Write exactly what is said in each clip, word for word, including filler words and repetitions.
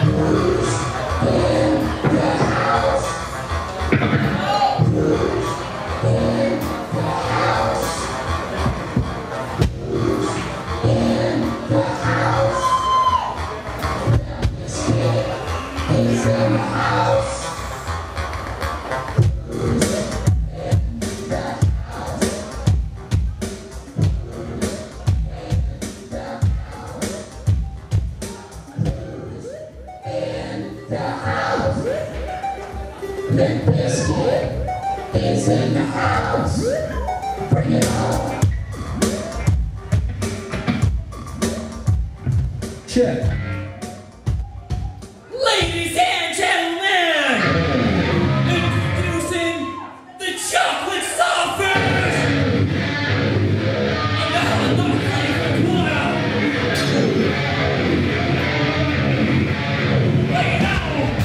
Limp Bizkit is in the house. Bring it on. Check. Ladies and gentlemen, introducing the Chocolate Stompers and the Hot Dog Flavored Water. Lay it out.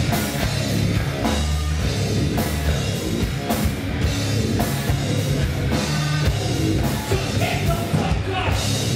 Just get the fuck up.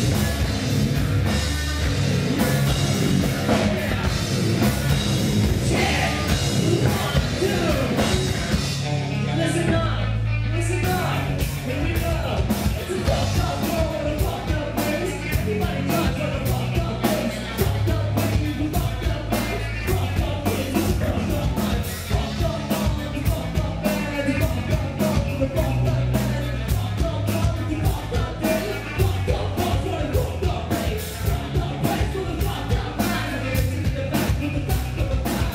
Listen up, listen up, here we go. It's a fucked up world, a fucked up place. Everybody drives on a fucked up place. Fucked up ways, a fucked up place. Fucked up ways, a fucked up life. Fucked up moms, a fucked up bad. A fucked up dogs, a fucked up bad. Fucked up moms, a fucked up day. Fucked up dogs, a fucked up place. Fucked up place with a fucked up life. In the back with the back of the back.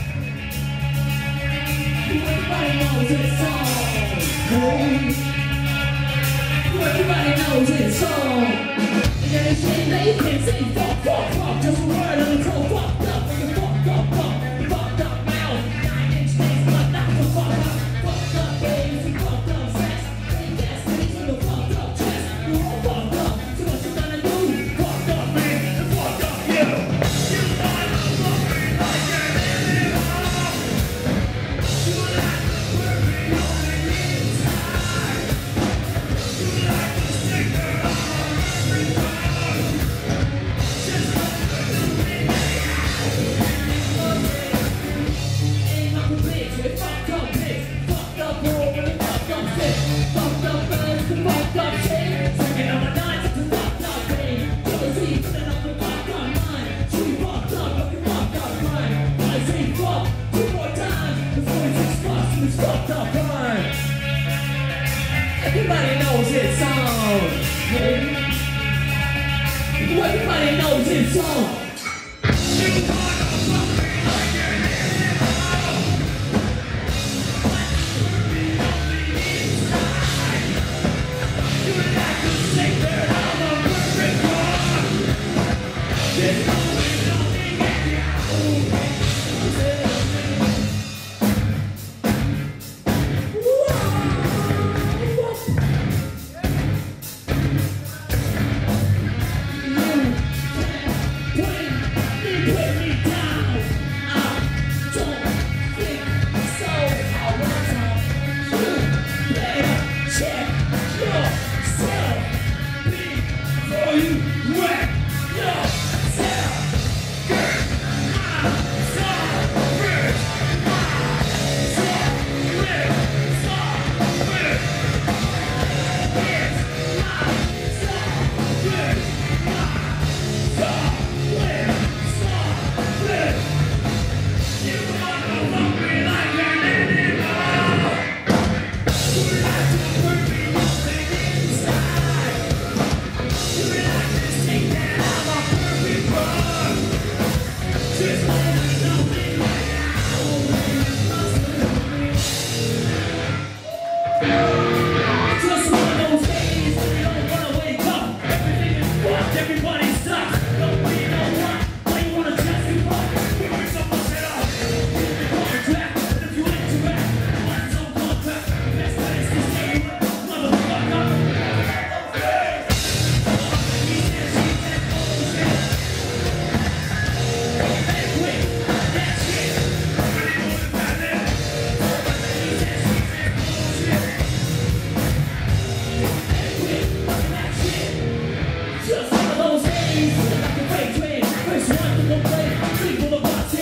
Everybody knows it's on. Hey. Everybody knows it's on. And they say they can say fuck, fuck, fuck. Just a word of the code. Fucked up, nigga, fucked up, fuck. Fucked up mouth, nine inch things, but not the fuck up. Fucked up games and fucked up sex. They gas things with a fucked up chest. You're all fucked up. So what you gonna do? Fucked up me and fucked up you. You know I love me like an animal. You like the perfect on the inside. You like the sticker on every bone. Just like the doing ain't nothing big, it's fucked up pigs. Fucked up world with a fucked up shit. Fucked up birds and fucked up shit. Second on my nines, it's a fucked up thing. Jealousy, filling up the fucked up mind. She fucked up, looking fucked up mind. I say fuck two more times before it's exposed to this fucked up mind. Everybody knows it's on. Hey. Everybody knows it's on. You wanna fuck me like an animal. You like to say that I'm a perfect one. There's always something in you. Put me down. I don't think so. I want you better check yourself before you wreck yourself. Get myself rich. Myself rich. Myself rich. It's myself rich. Myself rich. You wanna fuck me like an animal. You like to put me on the inside. You like to say that I'm a perfect one. Just wanna know me like I always must have. It's just one of those days when you don't wanna wake up. Everything is fucked, everybody sucks. Don't be no one. Why you wanna test me fuck? We bring someone shit up. Contract, and if you interact, what's on contract? Best place to say you motherfucker. He said she said bullshit. Hey, wait, that shit. Really more than that, man. He said she said bullshit. Hey, wait, that shit. Just one of those days, like a freight train. First one to complain, sleep on the box.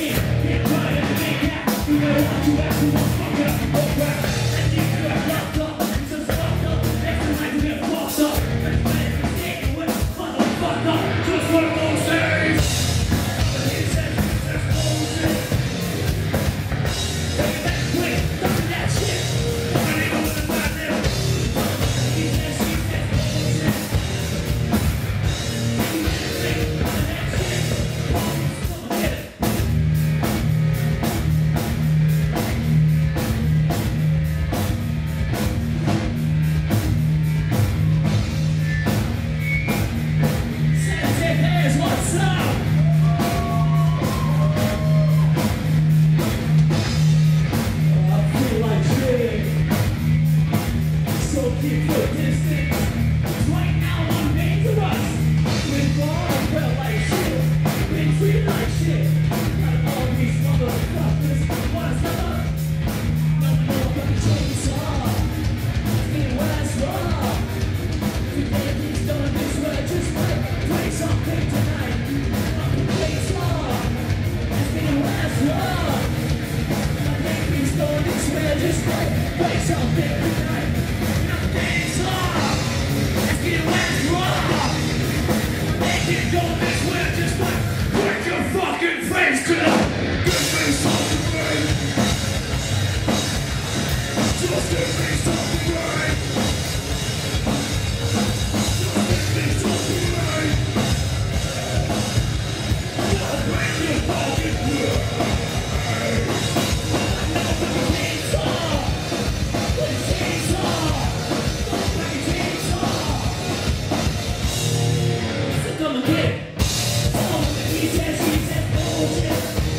Come and get it. He says, he says, bullshit.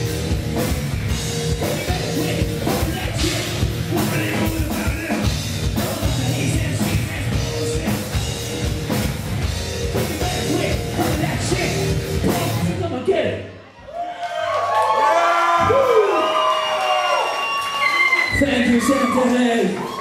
Wait, that shit. What are you doing about it? He says, he says, bullshit. Wait, that shit. Come and get it. Thank you, Santa.